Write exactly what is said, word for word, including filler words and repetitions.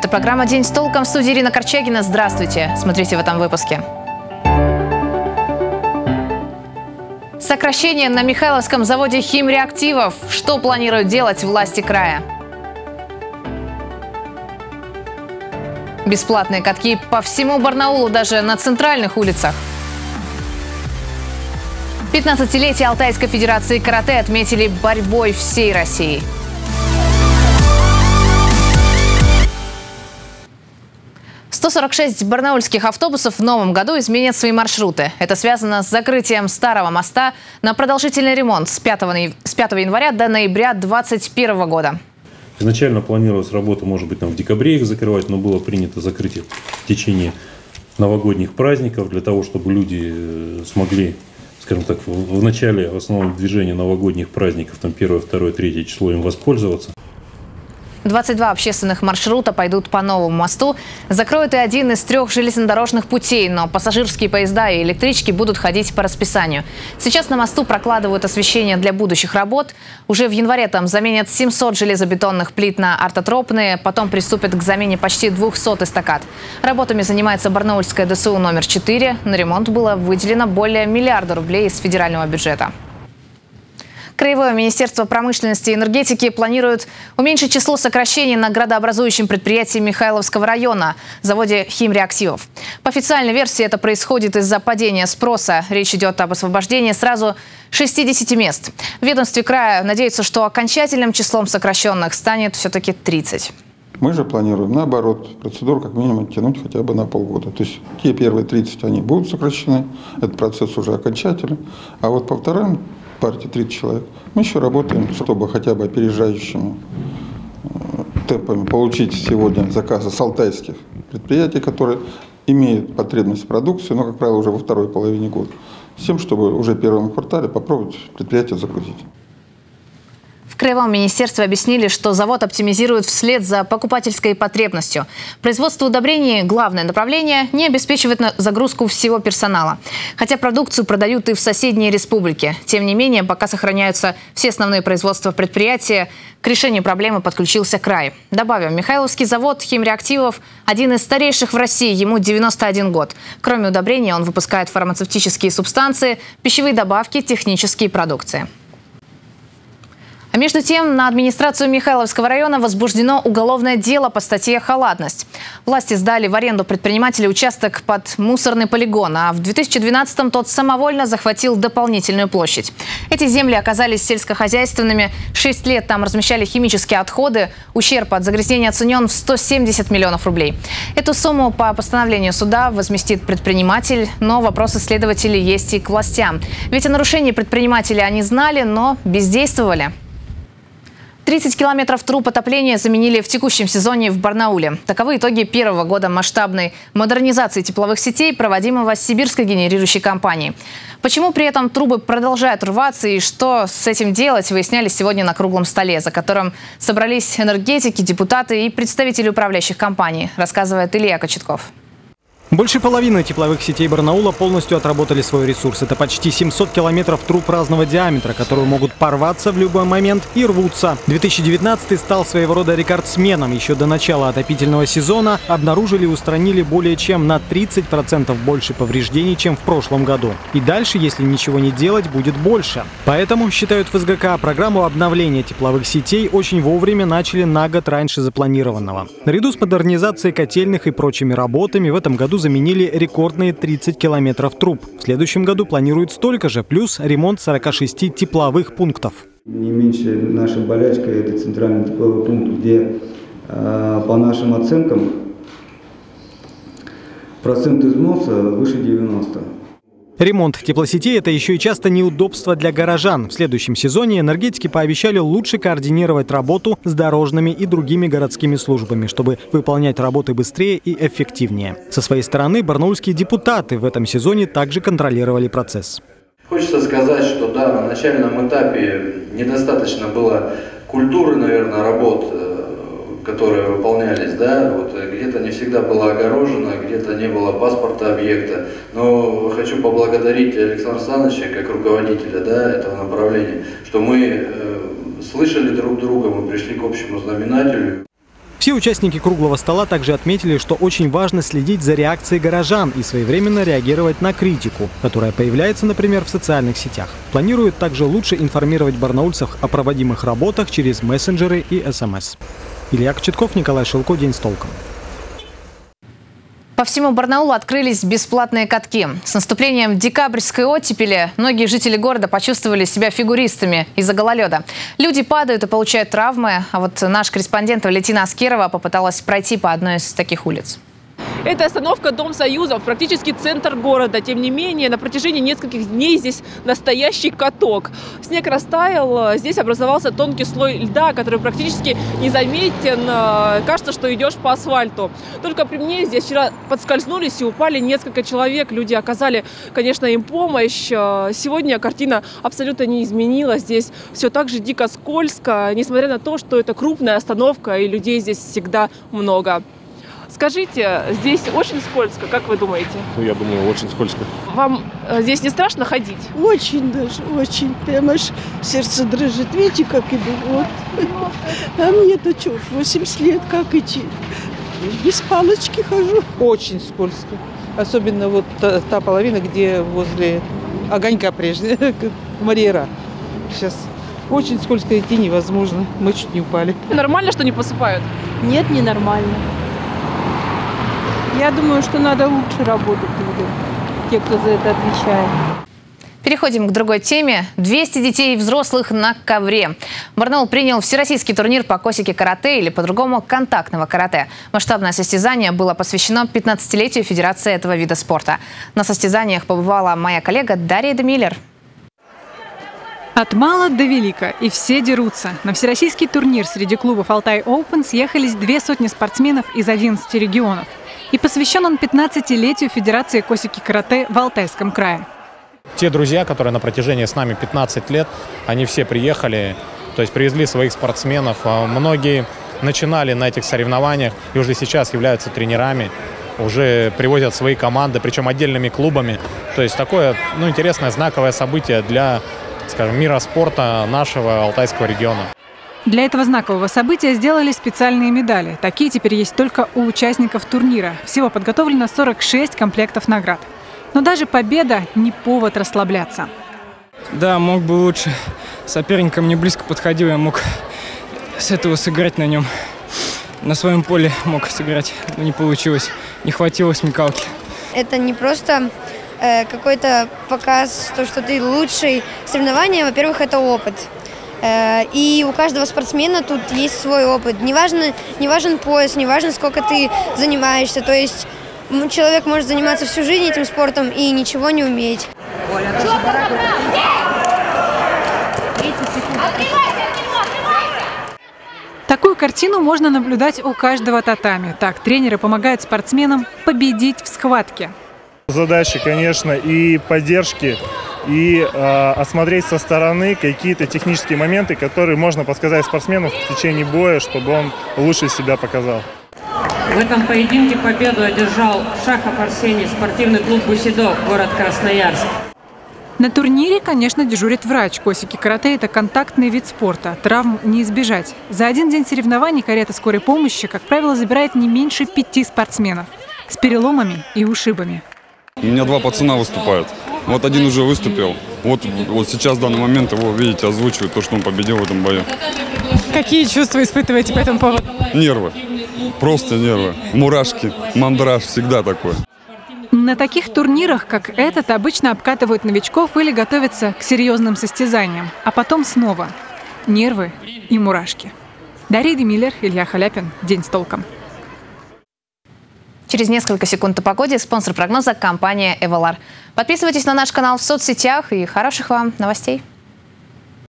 Это программа «День с толком», в студии Ирина Корчагина. Здравствуйте. Смотрите в этом выпуске. Сокращение на Михайловском заводе химреактивов. Что планируют делать власти края? Бесплатные катки по всему Барнаулу, даже на центральных улицах. пятнадцатилетие Алтайской федерации карате отметили борьбой всей России. сто сорок шесть барнаульских автобусов в новом году изменят свои маршруты. Это связано с закрытием старого моста на продолжительный ремонт с пятого января до ноября две тысячи двадцать первого года. Изначально планировалась работа, может быть, там в декабре их закрывать, но было принято закрыть их в течение новогодних праздников, для того, чтобы люди смогли, скажем так, в начале в основном движения новогодних праздников, там первое, второе, третье число, им воспользоваться. двадцать два общественных маршрута пойдут по новому мосту. Закроют и один из трех железнодорожных путей, но пассажирские поезда и электрички будут ходить по расписанию. Сейчас на мосту прокладывают освещение для будущих работ. Уже в январе там заменят семьсот железобетонных плит на ортотропные, потом приступят к замене почти двухсот эстакад. Работами занимается Барнаульская ДСУ номер четыре. На ремонт было выделено более миллиарда рублей из федерального бюджета. Краевое министерство промышленности и энергетики планирует уменьшить число сокращений на градообразующем предприятии Михайловского района – заводе химреактивов. По официальной версии это происходит из-за падения спроса. Речь идет об освобождении сразу шестидесяти мест. В ведомстве края надеются, что окончательным числом сокращенных станет все-таки тридцать. Мы же планируем, наоборот, процедуру как минимум тянуть хотя бы на полгода. То есть те первые тридцать, они будут сокращены, этот процесс уже окончательный. А вот по вторым партии тридцать человек, мы еще работаем, чтобы хотя бы опережающими темпами получить сегодня заказы с алтайских предприятий, которые имеют потребность в продукции, но, как правило, уже во второй половине года, с тем, чтобы уже в первом квартале попробовать предприятие загрузить. В Краевом министерстве объяснили, что завод оптимизирует вслед за покупательской потребностью. Производство удобрений – главное направление, не обеспечивает загрузку всего персонала. Хотя продукцию продают и в соседние республики. Тем не менее, пока сохраняются все основные производства предприятия, к решению проблемы подключился край. Добавим, Михайловский завод химреактивов – один из старейших в России, ему девяносто один год. Кроме удобрений, он выпускает фармацевтические субстанции, пищевые добавки, технические продукции. А между тем, на администрацию Михайловского района возбуждено уголовное дело по статье «Халатность». Власти сдали в аренду предпринимателя участок под мусорный полигон, а в две тысячи двенадцатом тот самовольно захватил дополнительную площадь. Эти земли оказались сельскохозяйственными. Шесть лет там размещали химические отходы. Ущерб от загрязнения оценен в сто семьдесят миллионов рублей. Эту сумму по постановлению суда возместит предприниматель, но вопросы следователей есть и к властям. Ведь о нарушении предприниматели они знали, но бездействовали. тридцать километров труб отопления заменили в текущем сезоне в Барнауле. Таковы итоги первого года масштабной модернизации тепловых сетей, проводимого сибирской генерирующей компанией. Почему при этом трубы продолжают рваться и что с этим делать, выясняли сегодня на круглом столе, за которым собрались энергетики, депутаты и представители управляющих компаний, рассказывает Илья Кочетков. Больше половины тепловых сетей Барнаула полностью отработали свой ресурс. Это почти семьсот километров труб разного диаметра, которые могут порваться в любой момент и рвутся. две тысячи девятнадцатый стал своего рода рекордсменом. Еще до начала отопительного сезона обнаружили и устранили более чем на тридцать процентов больше повреждений, чем в прошлом году. И дальше, если ничего не делать, будет больше. Поэтому, считают в СГК, программу обновления тепловых сетей очень вовремя начали на год раньше запланированного. Наряду с модернизацией котельных и прочими работами в этом году заменили рекордные тридцать километров труб. В следующем году планируют столько же, плюс ремонт сорока шести тепловых пунктов. Не меньше нашей болячкой это центральный тепловой пункт, где э, по нашим оценкам процент износа выше девяноста. Ремонт теплосетей – это еще и часто неудобство для горожан. В следующем сезоне энергетики пообещали лучше координировать работу с дорожными и другими городскими службами, чтобы выполнять работы быстрее и эффективнее. Со своей стороны, барнаульские депутаты в этом сезоне также контролировали процесс. Хочется сказать, что да, на начальном этапе недостаточно было культуры, наверное, работ, которые выполнялись, да, вот где-то не всегда было огорожено, где-то не было паспорта объекта, но хочу поблагодарить Александра Александровича как руководителя, да, этого направления, что мы э, слышали друг друга, мы пришли к общему знаменателю. В Все участники круглого стола также отметили, что очень важно следить за реакцией горожан и своевременно реагировать на критику, которая появляется, например, в социальных сетях. Планируют также лучше информировать барнаульцев о проводимых работах через мессенджеры и эс эм эс. Илья Кочетков, Николай Шилко. День с толком. По всему Барнаулу открылись бесплатные катки. С наступлением декабрьской оттепели многие жители города почувствовали себя фигуристами из-за гололеда. Люди падают и получают травмы. А вот наш корреспондент Валентина Аскерова попыталась пройти по одной из таких улиц. Это остановка Дом Союзов, практически центр города. Тем не менее, на протяжении нескольких дней здесь настоящий каток. Снег растаял, здесь образовался тонкий слой льда, который практически незаметен. Кажется, что идешь по асфальту. Только при мне здесь вчера подскользнулись и упали несколько человек. Люди оказали, конечно, им помощь. Сегодня картина абсолютно не изменилась. Здесь все так же дико скользко, несмотря на то, что это крупная остановка и людей здесь всегда много. Скажите, здесь очень скользко, как вы думаете? Ну, я думаю, очень скользко. Вам здесь не страшно ходить? Очень даже, очень. Прямо аж сердце дрожит. Видите, как иду? Вот. А мне-то что, восемьдесят лет, как идти? Без палочки хожу. Очень скользко. Особенно вот та, та половина, где возле огонька прежде, Мариера. Сейчас очень скользко идти невозможно. Мы чуть не упали. Нормально, что не посыпают? Нет, не нормально. Я думаю, что надо лучше работать, те, кто за это отвечает. Переходим к другой теме. двести детей и взрослых на ковре. Барнаул принял всероссийский турнир по косики-карате, или по-другому контактного карате. Масштабное состязание было посвящено пятнадцатилетию Федерации этого вида спорта. На состязаниях побывала моя коллега Дарья Демиллер. От мала до велика, и все дерутся. На всероссийский турнир среди клубов «Алтай Оупен» съехались две сотни спортсменов из одиннадцати регионов. И посвящен он пятнадцатилетию Федерации косики-карате в Алтайском крае. Те друзья, которые на протяжении с нами пятнадцать лет, они все приехали, то есть привезли своих спортсменов. Многие начинали на этих соревнованиях и уже сейчас являются тренерами, уже привозят свои команды, причем отдельными клубами. То есть такое, ну, интересное, знаковое событие для, скажем, мира спорта нашего Алтайского региона. Для этого знакового события сделали специальные медали. Такие теперь есть только у участников турнира. Всего подготовлено сорок шесть комплектов наград. Но даже победа не повод расслабляться. Да, мог бы лучше. Соперник ко мне близко подходил, я мог с этого сыграть на нем. На своем поле мог сыграть, но не получилось. Не хватило смекалки. Это не просто э, какой-то показ, то, что ты лучший. Соревнования, во-первых, это опыт. И у каждого спортсмена тут есть свой опыт. Не важно, не важен пояс, не важно, сколько ты занимаешься. То есть человек может заниматься всю жизнь этим спортом и ничего не уметь. Такую картину можно наблюдать у каждого татами. Так тренеры помогают спортсменам победить в схватке. Задачи, конечно, и поддержки, и э, осмотреть со стороны какие-то технические моменты, которые можно подсказать спортсмену в течение боя, чтобы он лучше себя показал. В этом поединке победу одержал Шахов Арсений, спортивный клуб «Бусидо», город Красноярск. На турнире, конечно, дежурит врач. Косики-карате – это контактный вид спорта. Травм не избежать. За один день соревнований карета скорой помощи, как правило, забирает не меньше пяти спортсменов с переломами и ушибами. У меня два пацана выступают. Вот один уже выступил. Вот, вот сейчас, в данный момент, его, видите, озвучивают то, что он победил в этом бою. Какие чувства испытываете по этому поводу? Нервы. Просто нервы. Мурашки, мандраж, всегда такое. На таких турнирах, как этот, обычно обкатывают новичков или готовятся к серьезным состязаниям. А потом снова нервы и мурашки. Дарья Демиллер, Илья Халяпин. День с толком. Через несколько секунд о погоде. Спонсор прогноза – компания «Эвалар». Подписывайтесь на наш канал в соцсетях и хороших вам новостей.